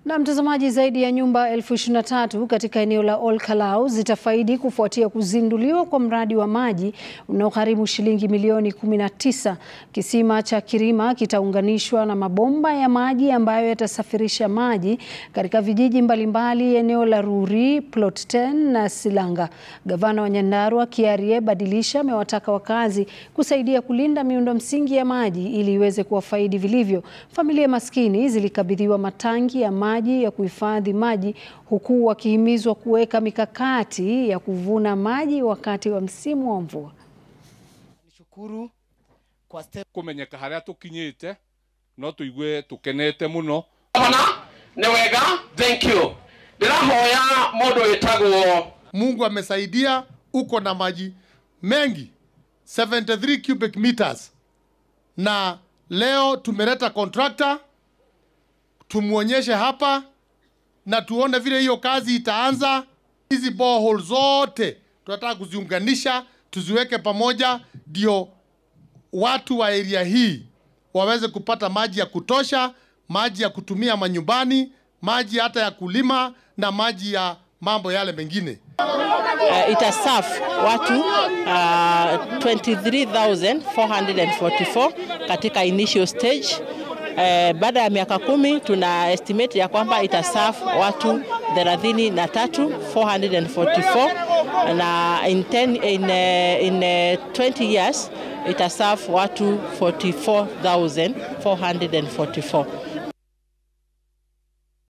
Na mtazamaji, zaidi ya nyumba 23,000 katika eneo la Olkalau zitafaidi kufuatia kuzinduliwa kwa mradi wa maji unaogharimu shilingi milioni 19. Kisima cha Kirima kitaunganishwa na mabomba ya maji ambayo yatasafirisha maji katika vijiji mbalimbali eneo la Ruri, Plot 10 na Silanga. Gavana wa Nyandarua Kiarie Badilisha amewataka wakazi kusaidia kulinda miundo msingi ya maji ili iweze kuwafaidi vilivyo. Familia maskini zilikabidhiwa matangi ya maji ya kuhifadhi maji, huku wakihimizwa kuweka mikakati ya kuvuna maji wakati wa msimu wa mvua. Nishukuru kwa step kumenyeka haria tukinyite no tuigwe tukenete muno. Newega, thank you. Ndirahoya mundu witagwo Mungu amesaidia, uko na maji mengi 73 cubic meters, na leo tumeleta contractor tumuonyeshe hapa na tuone vile hiyo kazi itaanza. Hizi borehole zote tunataka kuziunganisha, tuziweke pamoja, ndio watu wa area hii waweze kupata maji ya kutosha, maji ya kutumia manyumbani, maji hata ya kulima na maji ya mambo yale mengine. Itaserve watu 23,444 katika initial stage. Baada ya miaka 10 tuna estimate ya kwamba itaserve watu 33,444 na in 20 years itaserve watu 44,444.